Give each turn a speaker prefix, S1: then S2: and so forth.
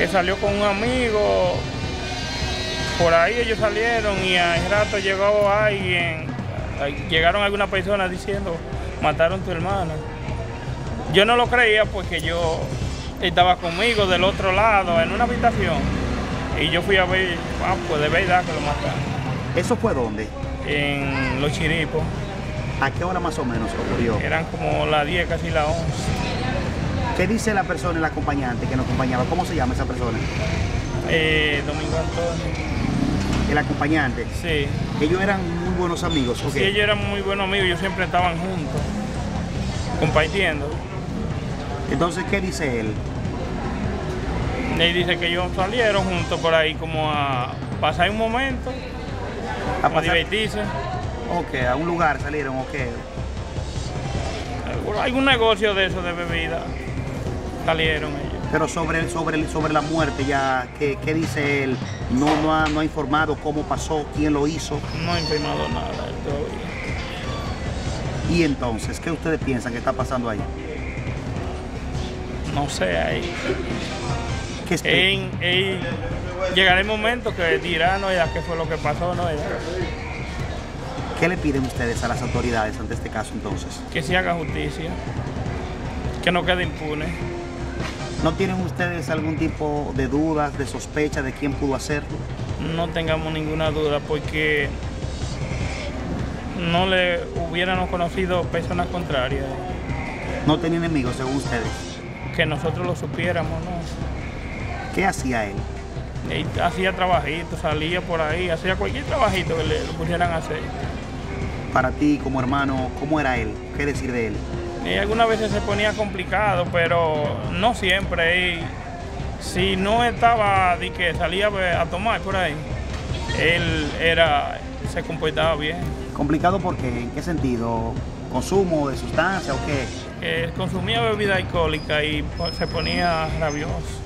S1: que salió con un amigo. Por ahí ellos salieron y al rato llegó alguien, llegaron algunas personas diciendo, mataron a tu hermana. Yo no lo creía porque yo estaba conmigo del otro lado en una habitación y yo fui a ver, pues de verdad que lo mataron.
S2: ¿Eso fue dónde?
S1: En Los Chiripos.
S2: ¿A qué hora más o menos ocurrió?
S1: Eran como las 10, casi las 11.
S2: ¿Qué dice la persona, el acompañante que nos acompañaba? ¿Cómo se llama esa persona?
S1: Domingo Antonio.
S2: El acompañante.
S1: Sí.
S2: Ellos eran muy buenos amigos.
S1: Sí, ellos eran muy buenos amigos, ellos siempre estaban juntos, compartiendo.
S2: Entonces, ¿qué dice él?
S1: Él dice que ellos salieron juntos por ahí como a pasar un momento, a divertirse.
S2: Ok, a un lugar salieron, ok.
S1: Algún negocio de eso de bebida salieron ellos.
S2: Pero sobre la muerte ya, ¿qué dice él? No ha informado cómo pasó, quién lo hizo.
S1: No ha informado nada todavía.
S2: Y entonces, ¿qué ustedes piensan que está pasando ahí?
S1: No sé, ahí.
S2: ¿Qué
S1: llegará el momento que dirá, no, ya qué fue lo que pasó, no, ya.
S2: ¿Qué le piden ustedes a las autoridades ante este caso entonces?
S1: Que se haga justicia, que no quede impune.
S2: ¿No tienen ustedes algún tipo de dudas, de sospecha de quién pudo hacerlo?
S1: No tengamos ninguna duda porque no le hubiéramos conocido personas contrarias.
S2: ¿No tenía enemigos según ustedes?
S1: Que nosotros lo supiéramos, ¿no?
S2: ¿Qué hacía él?
S1: Él hacía trabajitos, salía por ahí, hacía cualquier trabajito que le pusieran a hacer.
S2: Para ti, como hermano, ¿cómo era él? ¿Qué decir de él?
S1: Y algunas veces se ponía complicado, pero no siempre. Y si no estaba de que salía a tomar por ahí, él se comportaba bien.
S2: ¿Complicado por qué? ¿En qué sentido? ¿Consumo de sustancia o qué?
S1: Consumía bebida alcohólica y se ponía rabioso.